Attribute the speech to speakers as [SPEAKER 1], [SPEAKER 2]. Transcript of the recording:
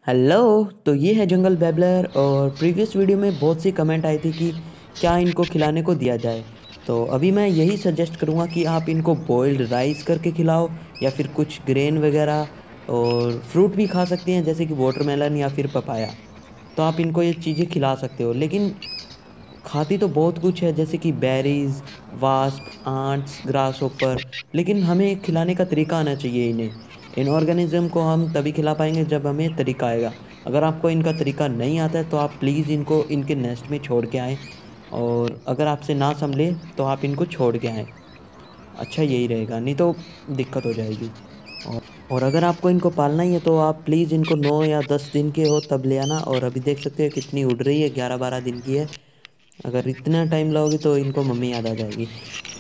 [SPEAKER 1] Hello. तो ये है जंगल बैबलर और प्रीवियस वीडियो में बहुत सी कमेंट आई थी कि क्या इनको खिलाने को दिया जाए। तो अभी मैं यही सजेस्ट करूँगा कि आप इनको बॉइल्ड राइस करके खिलाओ या फिर कुछ ग्रेन वगैरह, और फ्रूट भी खा सकती हैं जैसे कि वाटरमेलन या फिर पपाया। तो आप इनको ये चीज़ें खिला सकते हो, लेकिन खाती तो बहुत कुछ है जैसे कि berries, wasp, ants, grasshopper. लेकिन हमें खिलाने का तरीका आना चाहिए इन्हें। इन ऑर्गेनिज्म को हम तभी खिला पाएंगे जब हमें तरीका आएगा। अगर आपको इनका तरीका नहीं आता है तो आप प्लीज़ इनको इनके नेस्ट में छोड़ के आएँ, और अगर आपसे ना संभले तो आप इनको छोड़ के आएँ। अच्छा यही रहेगा, नहीं तो दिक्कत हो जाएगी। और और अगर आपको इनको पालना ही है तो आप प्लीज़ इनको 9 या 10 दिन के हो तब ले आना। और अभी देख सकते हो कितनी उड़ रही है, 11-12 दिन की है। अगर इतना टाइम लोगे तो इनको मम्मी याद आ जाएगी।